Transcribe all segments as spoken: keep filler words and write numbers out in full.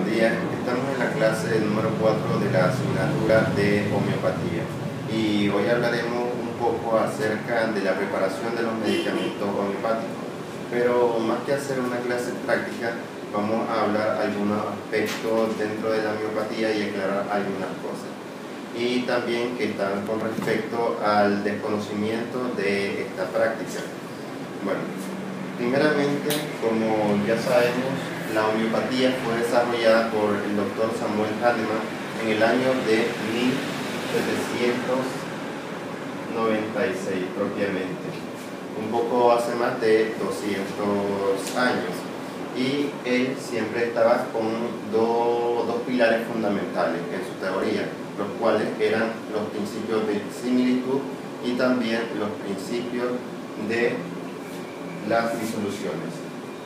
días, estamos en la clase número cuatro de la asignatura de homeopatía y hoy hablaremos un poco acerca de la preparación de los medicamentos homeopáticos, pero más que hacer una clase práctica vamos a hablar algunos aspectos dentro de la homeopatía y aclarar algunas cosas, y también que están con respecto al desconocimiento de esta práctica. Bueno, primeramente, como ya sabemos, la homeopatía fue desarrollada por el doctor Samuel Hahnemann en el año de mil setecientos noventa y seis propiamente, un poco hace más de doscientos años, y él siempre estaba con dos, dos pilares fundamentales en su teoría, los cuales eran los principios de similitud y también los principios de las disoluciones.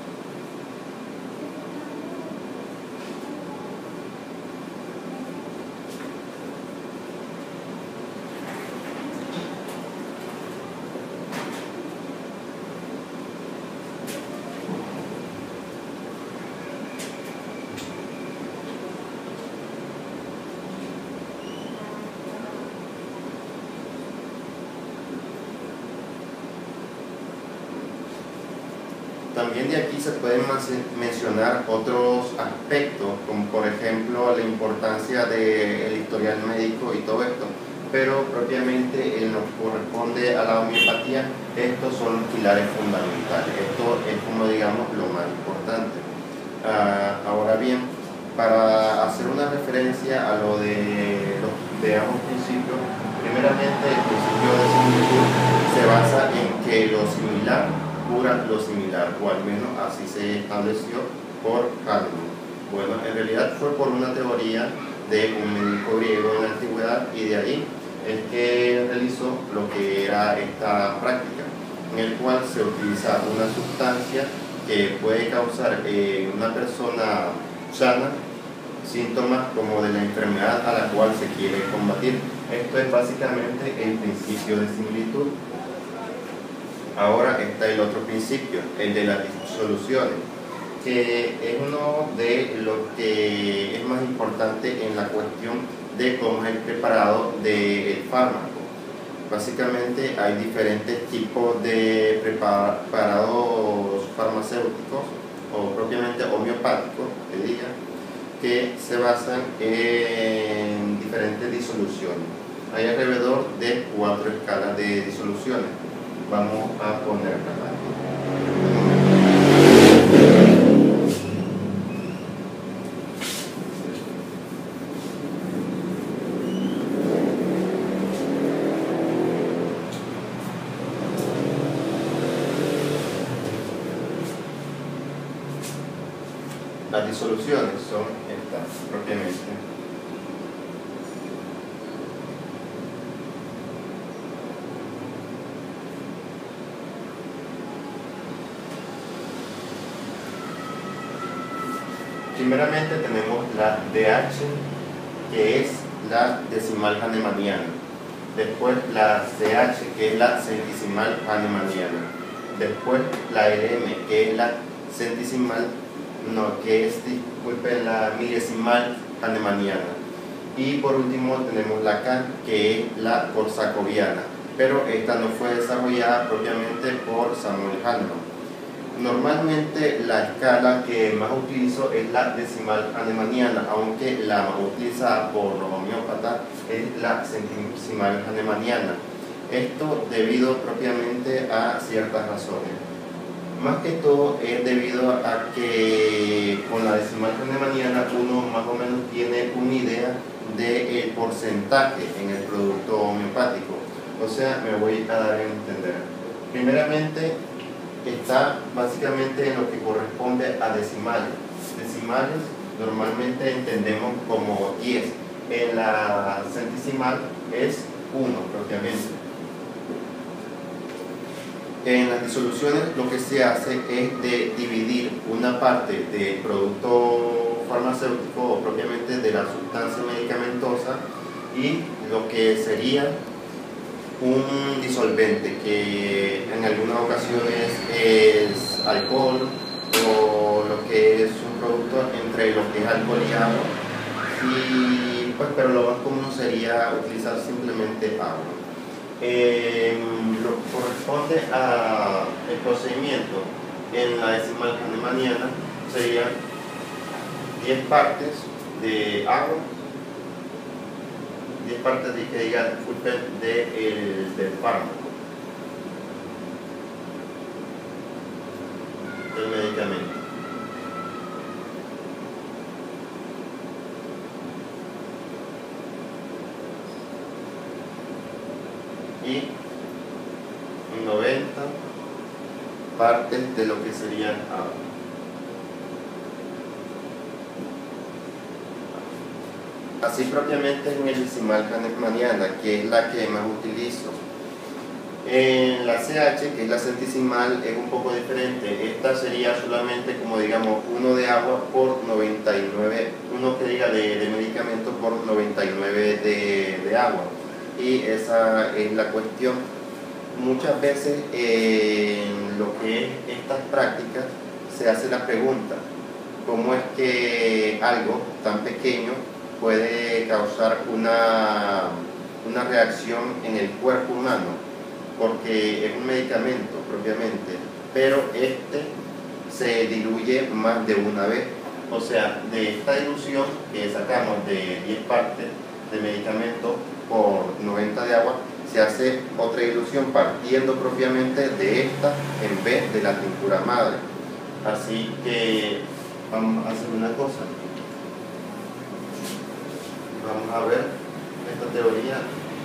También de aquí se pueden mencionar otros aspectos, como por ejemplo la importancia del historial médico y todo esto, pero propiamente en lo que corresponde a la homeopatía, estos son los pilares fundamentales. Esto es, como digamos, lo más importante. Uh, ahora bien, para hacer una referencia a lo de los de ambos principios, primeramente el principio de similitud se basa en que lo similar cura lo similar, o al menos así se estableció por Hahnemann. Bueno, en realidad fue por una teoría de un médico griego en la antigüedad, y de ahí es que realizó lo que era esta práctica, en el cual se utiliza una sustancia que puede causar en una persona sana síntomas como de la enfermedad a la cual se quiere combatir. Esto es básicamente el principio de similitud. Ahora está el otro principio, el de las disoluciones, que es uno de los que es más importante en la cuestión de cómo es el preparado del fármaco. Básicamente hay diferentes tipos de preparados farmacéuticos, o propiamente homeopáticos, que diga, que se basan en diferentes disoluciones. Hay alrededor de cuatro escalas de disoluciones. Vamos a ponerla aquí. Las disoluciones son estas propiamente. Primeramente tenemos la D H, que es la decimal hahnemanniana. Después la C H, que es la centesimal hahnemanniana. Después la L M, que es la centesimal, no, que es, disculpen, la milesimal hahnemanniana. Y por último tenemos la K, que es la corsacoviana, pero esta no fue desarrollada propiamente por Samuel Hahnemann. Normalmente la escala que más utilizo es la decimal hahnemanniana, aunque la más utilizada por los homeópatas es la centesimal hahnemanniana. Esto debido propiamente a ciertas razones. Más que todo es debido a que con la decimal hahnemanniana uno más o menos tiene una idea del porcentaje en el producto homeopático. O sea, me voy a dar a entender. Primeramente, está básicamente en lo que corresponde a decimales. Decimales normalmente entendemos como diez. En la centesimal es uno propiamente. En las disoluciones lo que se hace es de dividir una parte del producto farmacéutico, o propiamente de la sustancia medicamentosa, y lo que sería un disolvente, que en algunas ocasiones es alcohol, o lo que es un producto en entre lo que es alcohol y agua, y, pues, pero lo más común sería utilizar simplemente agua. Eh, lo que corresponde al procedimiento en la decimal hahnemanniana serían diez partes de agua, diez partes de, que diga, disculpen, de, el, del fármaco, del medicamento. Y noventa partes de lo que sería agua. Así propiamente en el decimal hahnemanniana, que es la que más utilizo. En la C H, que es la centesimal, es un poco diferente. Esta sería solamente, como digamos, uno de agua por noventa y nueve, uno que diga de, de medicamento por noventa y nueve de, de agua. Y esa es la cuestión. Muchas veces eh, en lo que es estas prácticas se hace la pregunta: ¿cómo es que algo tan pequeño puede causar una, una reacción en el cuerpo humano? Porque es un medicamento propiamente, pero este se diluye más de una vez. O sea, de esta dilución que sacamos de diez partes de medicamento por noventa de agua, se hace otra dilución partiendo propiamente de esta en vez de la tintura madre. Así que vamos a hacer una cosa. Vamos a ver esta teoría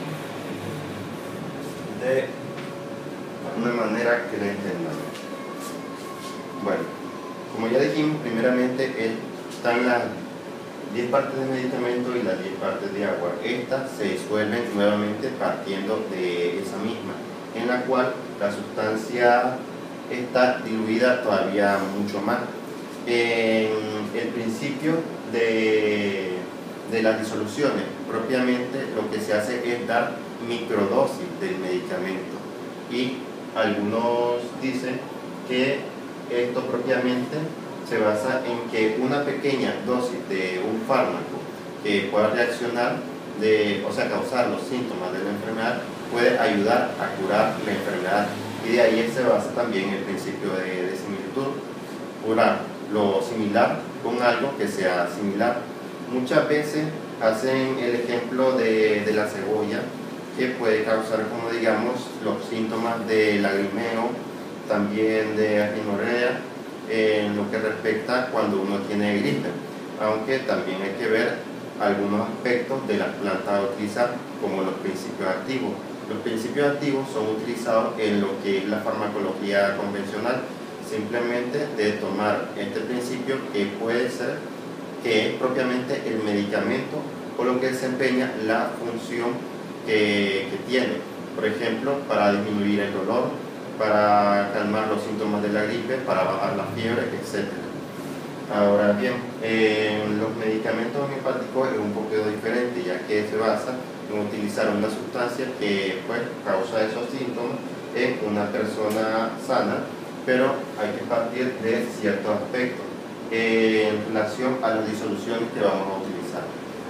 de una manera que la entendamos. Bueno, como ya dijimos, primeramente están las diez partes de medicamento y las diez partes de agua. Estas se disuelven nuevamente partiendo de esa misma, en la cual la sustancia está diluida todavía mucho más. En el principio de, de las disoluciones, propiamente lo que se hace es dar microdosis del medicamento, y algunos dicen que esto propiamente se basa en que una pequeña dosis de un fármaco que pueda reaccionar, de, o sea, causar los síntomas de la enfermedad, puede ayudar a curar la enfermedad. Y de ahí se basa también el principio de, de similitud, curar lo similar con algo que sea similar. Muchas veces hacen el ejemplo de, de la cebolla, que puede causar, como digamos, los síntomas de lagrimeo, también de aginorrea, en lo que respecta cuando uno tiene gripe, aunque también hay que ver algunos aspectos de las plantas a utilizar, como los principios activos. Los principios activos son utilizados en lo que es la farmacología convencional, simplemente de tomar este principio, que puede ser, que es propiamente el medicamento o lo que desempeña la función que, que tiene, por ejemplo, para disminuir el dolor, para calmar los síntomas de la gripe, para bajar la fiebre, etcétera. Ahora bien, eh, los medicamentos homeopáticos es un poquito diferente, ya que se basa en utilizar una sustancia que, pues, causa esos síntomas en una persona sana, pero hay que partir de ciertos aspectos eh, en relación a las disoluciones que vamos a utilizar.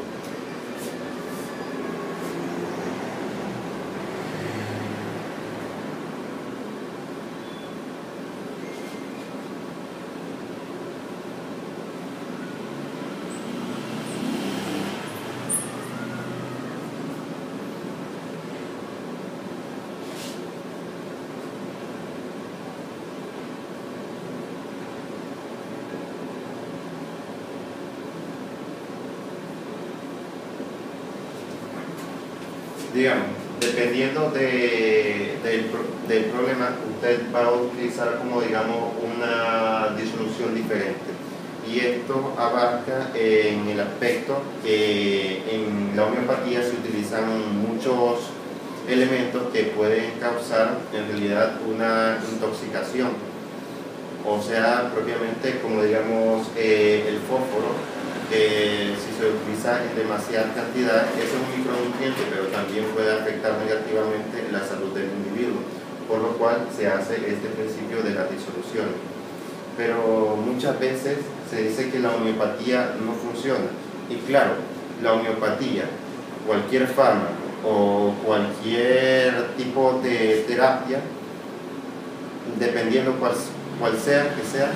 Digamos, dependiendo de, del, del problema, usted va a utilizar como, digamos, una disolución diferente. Y esto abarca en el aspecto que en la homeopatía se utilizan muchos elementos que pueden causar en realidad una intoxicación. O sea, propiamente, como digamos, eh, el fósforo, que si se utiliza en demasiada cantidad es un micronutriente, pero también puede afectar negativamente la salud del individuo, por lo cual se hace este principio de la disolución. Pero muchas veces se dice que la homeopatía no funciona. Y claro, la homeopatía, cualquier fármaco o cualquier tipo de terapia, dependiendo cuál, cuál sea que sea,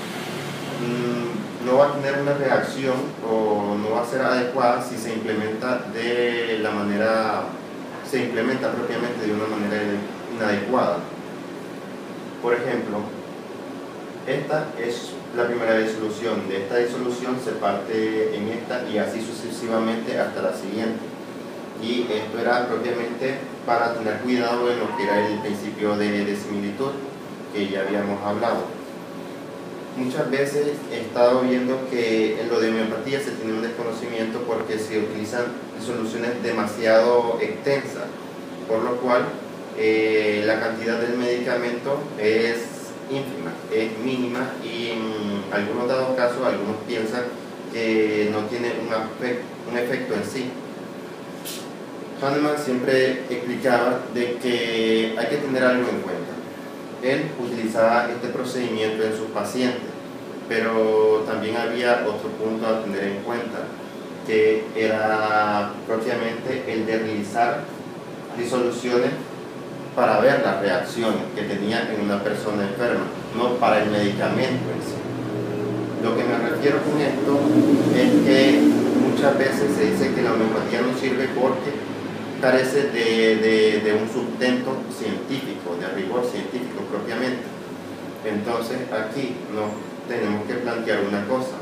no va a tener una reacción o no va a ser adecuada si se implementa de la manera, se implementa propiamente de una manera inadecuada. Por ejemplo, esta es la primera disolución. De esta disolución se parte en esta y así sucesivamente hasta la siguiente. Y esto era propiamente para tener cuidado en lo que era el principio de, de similitud que ya habíamos hablado. Muchas veces he estado viendo que en lo de homeopatía se tiene un desconocimiento porque se utilizan soluciones demasiado extensas, por lo cual eh, la cantidad del medicamento es ínfima, es mínima, y en algunos dados casos algunos piensan que no tiene un, aspecto, un efecto en sí. Hahnemann siempre explicaba de que hay que tener algo en cuenta. Él utilizaba este procedimiento en sus pacientes, pero también había otro punto a tener en cuenta, que era propiamente el de realizar disoluciones para ver las reacciones que tenía en una persona enferma, no para el medicamento en sí. Lo que me refiero con esto es que muchas veces se dice que la homeopatía no sirve porque carece de, de, de un sustento científico, de rigor científico propiamente. Entonces aquí nos tenemos que plantear una cosa.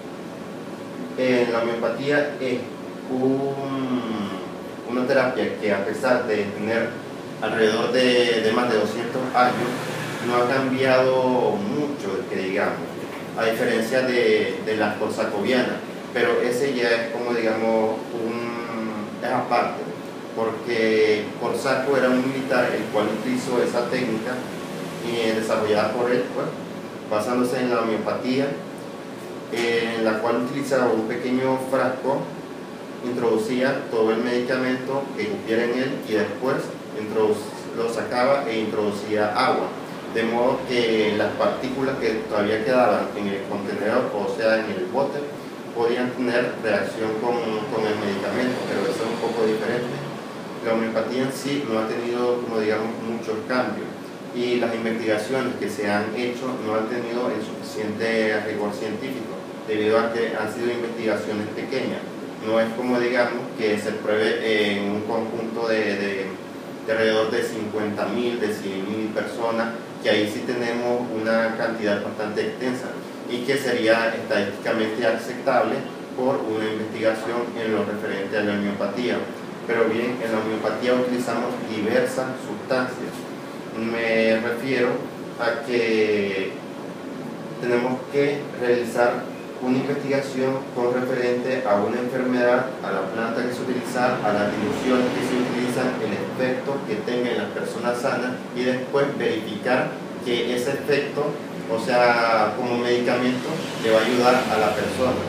Eh, la homeopatía es un, una terapia que, a pesar de tener alrededor de, de más de doscientos años, no ha cambiado mucho, que digamos, a diferencia de, de la corsacoviana, pero ese ya es como, digamos, un, es aparte, porque Corsaco era un militar el cual utilizó esa técnica eh, desarrollada por él, pues, basándose en la homeopatía, eh, en la cual utilizaba un pequeño frasco, introducía todo el medicamento que cupiera en él y después lo sacaba e introducía agua, de modo que las partículas que todavía quedaban en el contenedor, o sea en el bote, podían tener reacción con, con el medicamento, pero eso es un poco diferente. La homeopatía en sí no ha tenido, como digamos, muchos cambios, y las investigaciones que se han hecho no han tenido el suficiente rigor científico, debido a que han sido investigaciones pequeñas. No es como, digamos, que se pruebe en un conjunto de, de, de alrededor de cincuenta mil, de cien mil personas, que ahí sí tenemos una cantidad bastante extensa y que sería estadísticamente aceptable por una investigación en lo referente a la homeopatía. Pero bien, en la homeopatía utilizamos diversas sustancias. Me refiero a que tenemos que realizar una investigación con referente a una enfermedad, a la planta que se utiliza, a las diluciones que se utilizan, el efecto que tenga en las personas sanas, y después verificar que ese efecto, o sea, como medicamento, le va a ayudar a la persona.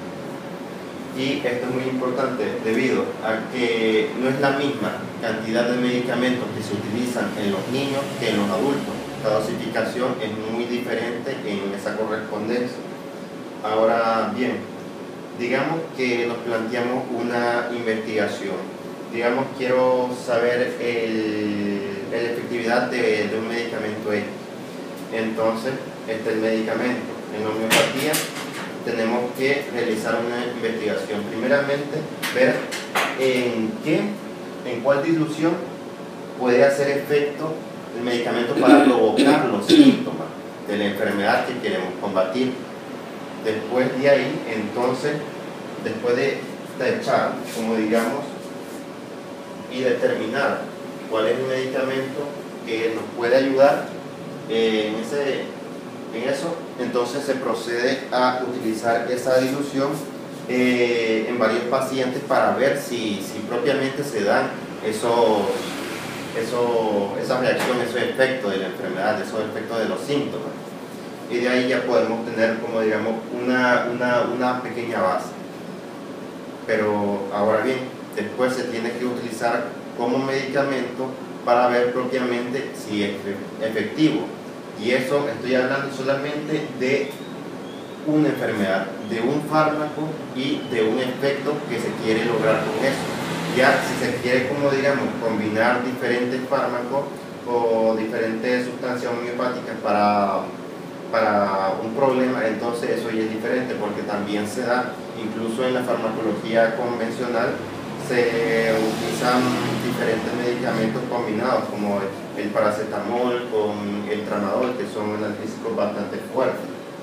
Y esto es muy importante debido a que no es la misma cantidad de medicamentos que se utilizan en los niños que en los adultos. La dosificación es muy diferente en esa correspondencia. Ahora bien, digamos que nos planteamos una investigación. Digamos, quiero saber el, la efectividad de, de un medicamento X. Entonces, este es el medicamento. En la homeopatía tenemos que realizar una investigación. Primeramente, ver en qué, en cuál dilución puede hacer efecto el medicamento para provocar los síntomas de la enfermedad que queremos combatir. Después de ahí, entonces, después de tachar, como digamos, y determinar cuál es el medicamento que nos puede ayudar eh, en, ese, en eso, entonces se procede a utilizar esa dilución eh, en varios pacientes para ver si, si propiamente se dan esos, esos, esas reacciones, esos efectos de la enfermedad, esos efectos de los síntomas. Y de ahí ya podemos tener, como digamos, una, una, una pequeña base. Pero ahora bien, después se tiene que utilizar como medicamento para ver propiamente si es efectivo. Y eso estoy hablando solamente de una enfermedad, de un fármaco y de un efecto que se quiere lograr con eso. Ya si se quiere, como digamos, combinar diferentes fármacos o diferentes sustancias homeopáticas para, para un problema, entonces eso ya es diferente, porque también se da, incluso en la farmacología convencional, se utilizan diferentes medicamentos combinados, como el paracetamol con el tramadol, que son analgésicos bastante fuertes.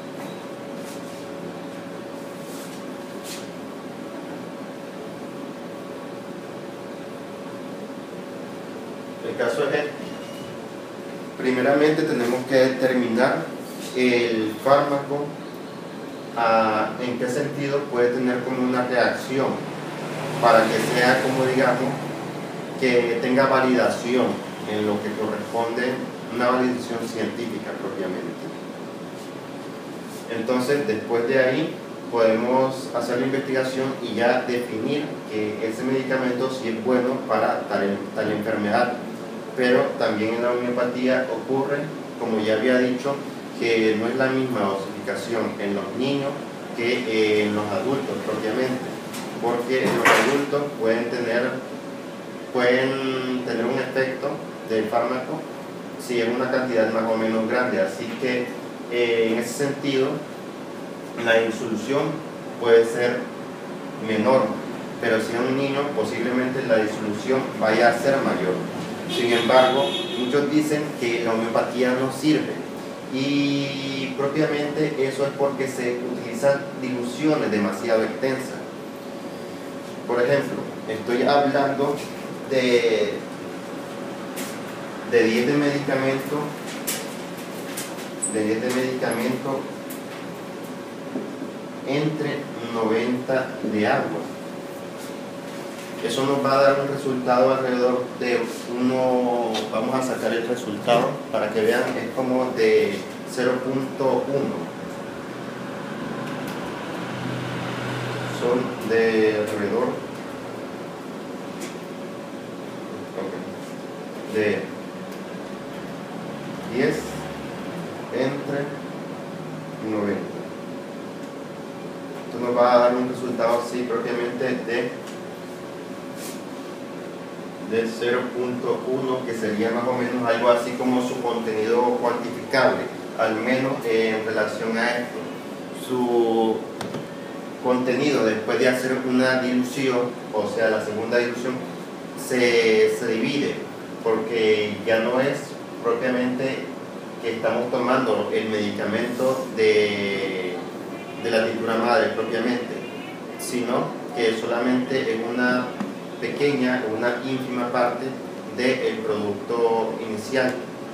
El caso es este. Primeramente tenemos que determinar el fármaco, a, en qué sentido puede tener como una reacción, para que sea, como digamos, que tenga validación en lo que corresponde, una validación científica propiamente. Entonces, después de ahí, podemos hacer la investigación y ya definir que ese medicamento sí es bueno para tal, tal enfermedad. Pero también en la homeopatía ocurre, como ya había dicho, que no es la misma dosificación en los niños que en los adultos propiamente, porque los adultos pueden tener, pueden tener un efecto del fármaco si es una cantidad más o menos grande, así que eh, en ese sentido la disolución puede ser menor, pero si es un niño posiblemente la disolución vaya a ser mayor. Sin embargo, muchos dicen que la homeopatía no sirve, y propiamente eso es porque se utilizan diluciones demasiado extensas. Por ejemplo, estoy hablando de, de diez de medicamento, de diez de medicamento entre noventa de agua. Eso nos va a dar un resultado alrededor de uno, vamos a sacar el resultado para que vean, es como de cero punto uno. Son de alrededor okay, de diez entre noventa. Esto nos va a dar un resultado así propiamente de de cero punto uno, que sería más o menos algo así como su contenido cuantificable, al menos en relación a esto. Su contenido, después de hacer una dilución, o sea la segunda dilución, se, se divide, porque ya no es propiamente que estamos tomando el medicamento de, de la tintura madre propiamente, sino que solamente es una pequeña o una ínfima parte del producto inicial.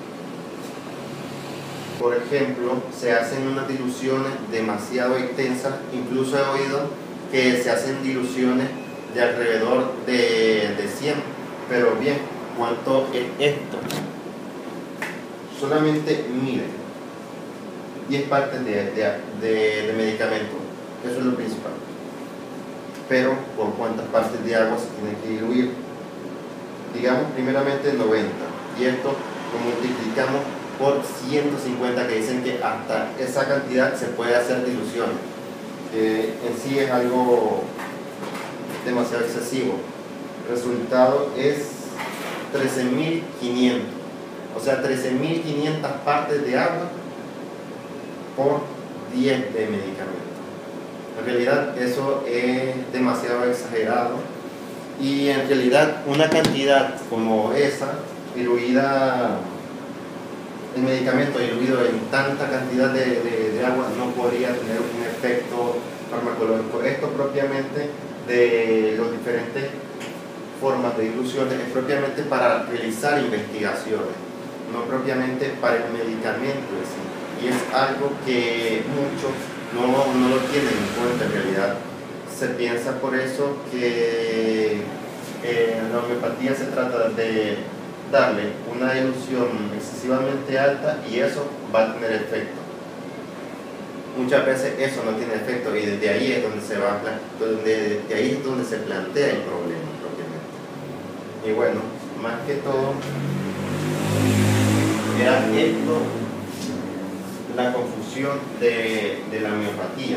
Por ejemplo, se hacen unas diluciones demasiado extensas, incluso he oído que se hacen diluciones de alrededor de, de cien, pero bien, ¿cuánto es esto? Solamente miren, diez partes de, de, de, de medicamento, eso es lo principal. Pero por cuántas partes de agua se tiene que diluir. Digamos primeramente noventa, y esto lo multiplicamos por ciento cincuenta, que dicen que hasta esa cantidad se puede hacer diluciones. Eh, en sí es algo demasiado excesivo. El resultado es trece mil quinientos, o sea trece mil quinientas partes de agua por diez de medicamentos. En realidad eso es demasiado exagerado, y en realidad una cantidad como esa, diluida, el medicamento diluido en tanta cantidad de, de, de agua, no podría tener un efecto farmacológico. Esto propiamente de las diferentes formas de diluciones es propiamente para realizar investigaciones, no propiamente para el medicamento en sí, y es algo que muchos No, no lo tienen en cuenta en realidad. Se piensa por eso que eh, en la homeopatía se trata de darle una dilución excesivamente alta y eso va a tener efecto. Muchas veces eso no tiene efecto, y desde ahí es donde se va a, donde, de ahí es donde se plantea el problema propiamente. Y bueno, más que todo era esto la confusión de, de la homeopatía.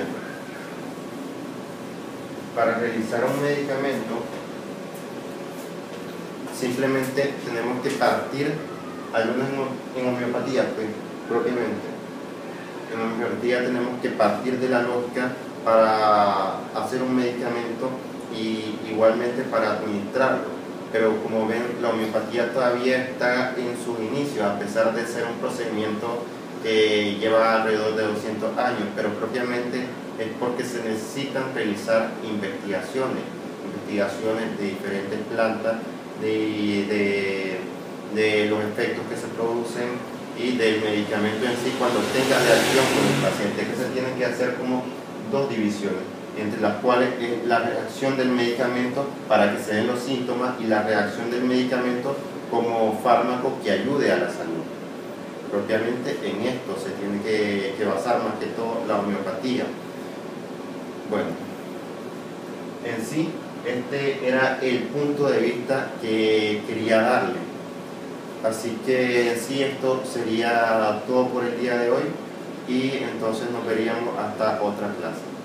Para realizar un medicamento, simplemente tenemos que partir, algunos en homeopatía, pues, propiamente. En homeopatía tenemos que partir de la lógica para hacer un medicamento y igualmente para administrarlo. Pero como ven, la homeopatía todavía está en sus inicios, a pesar de ser un procedimiento que lleva alrededor de doscientos años, pero propiamente es porque se necesitan realizar investigaciones, investigaciones de diferentes plantas, de, de, de los efectos que se producen y del medicamento en sí cuando tenga reacción con el paciente, que se tienen que hacer como dos divisiones, entre las cuales es la reacción del medicamento para que se den los síntomas y la reacción del medicamento como fármaco que ayude a la salud. Propiamente en esto se tiene que, que basar más que todo la homeopatía. Bueno, en sí, este era el punto de vista que quería darle. Así que en sí esto sería todo por el día de hoy y entonces nos veríamos hasta otra clase.